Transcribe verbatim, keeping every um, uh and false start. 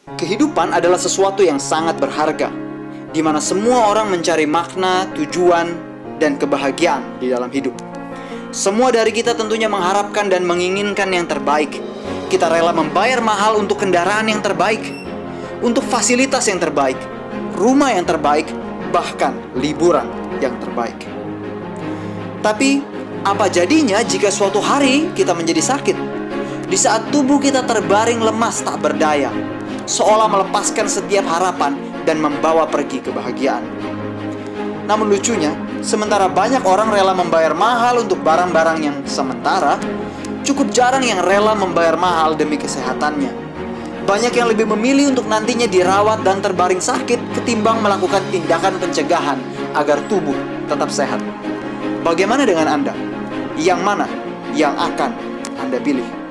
Kehidupan adalah sesuatu yang sangat berharga, di mana semua orang mencari makna, tujuan, dan kebahagiaan di dalam hidup. Semua dari kita tentunya mengharapkan dan menginginkan yang terbaik. Kita rela membayar mahal untuk kendaraan yang terbaik, untuk fasilitas yang terbaik, rumah yang terbaik, bahkan liburan yang terbaik. Tapi, apa jadinya jika suatu hari kita menjadi sakit? Di saat tubuh kita terbaring lemas tak berdaya, seolah melepaskan setiap harapan dan membawa pergi kebahagiaan. Namun lucunya, sementara banyak orang rela membayar mahal untuk barang-barang yang sementara, cukup jarang yang rela membayar mahal demi kesehatannya. Banyak yang lebih memilih untuk nantinya dirawat dan terbaring sakit ketimbang melakukan tindakan pencegahan agar tubuh tetap sehat. Bagaimana dengan Anda? Yang mana yang akan Anda pilih?